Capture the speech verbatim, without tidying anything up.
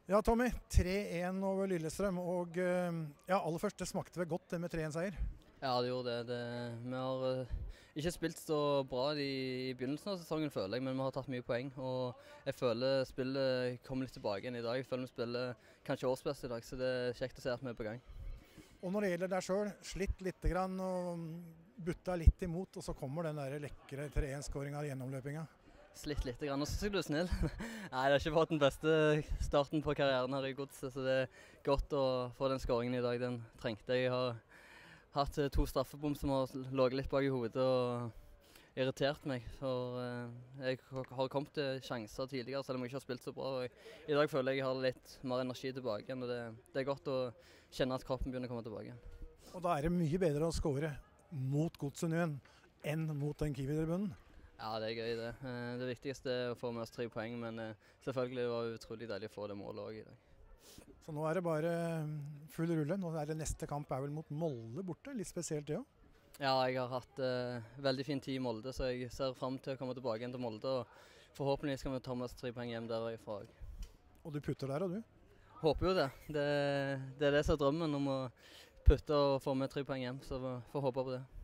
Ja, Tommy, tre én over Lillestrøm, og eh, ja, aller først, det smakte vel godt det med tre én-seier? Ja, det gjorde det. det vi har uh, ikke spilt så bra i, i begynnelsen av sesongen, føler jeg, men vi har tatt mye poeng. Og jeg føler spillet kommer litt tilbake igjen i dag. Jeg føler vi spiller kanskje årsbest i dag, så det er kjekt å se at vi er på gang. Og når det gjelder deg selv, slitt litt grann og butta litt imot, og så kommer den der lekre tre én-skåringen av gjennomløpinga. Slitt litt grann, og så synes jeg du er snill. Nei, jeg har ikke fått den beste starten på karrieren her i Godset, så det er godt å få den skåringen i dag. Den trengte jeg. Jeg har hatt to straffebom som har ligget litt bak i hodet og irritert meg. For jeg har kommet til sjanser tidligere, selv om jeg ikke har spilt så bra. Og i dag føler jeg jeg har litt mer energi tilbake igjen, og det, det er godt å kjenne at kroppen begynner å komme tilbake igjen. Og da er det mye bedre å skåre mot Godset nå enn mot den Kiwi-tribunen? Ja, det er gøy det. Det viktigste er å få med oss tre poeng, men selvfølgelig var det utrolig deilig å få det målet også i dag. Så nå er det bare full rulle. Nå er det neste kamp er vel mot Molde borte, litt spesielt det også? Ja, jeg har hatt uh, veldig fin tid i Molde, så jeg ser frem til å komme tilbake igjen til Molde, og forhåpentlig skal vi ta med oss tre poeng hjem derifra. Og du putter der, og du? Håper jo det. Det, det er det som er drømmen, om å putte og få med tre poeng hjem, så vi får håpe på det.